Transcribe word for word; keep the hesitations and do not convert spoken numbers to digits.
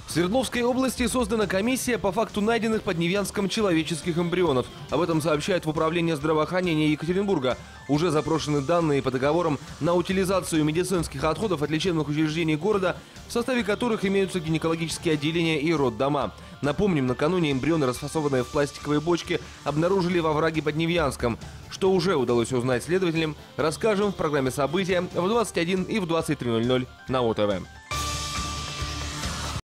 В Свердловской области создана комиссия по факту найденных под Невьянском человеческих эмбрионов. Об этом сообщают в Управлении здравоохранения Екатеринбурга. Уже запрошены данные по договорам на утилизацию медицинских отходов от лечебных учреждений города, в составе которых имеются гинекологические отделения и роддома. Напомним, накануне эмбрионы, расфасованные в пластиковые бочки, обнаружили во враге под Невьянском. Что уже удалось узнать следователям, расскажем в программе «События» в двадцать один и в двадцать три ноль ноль на О Т В.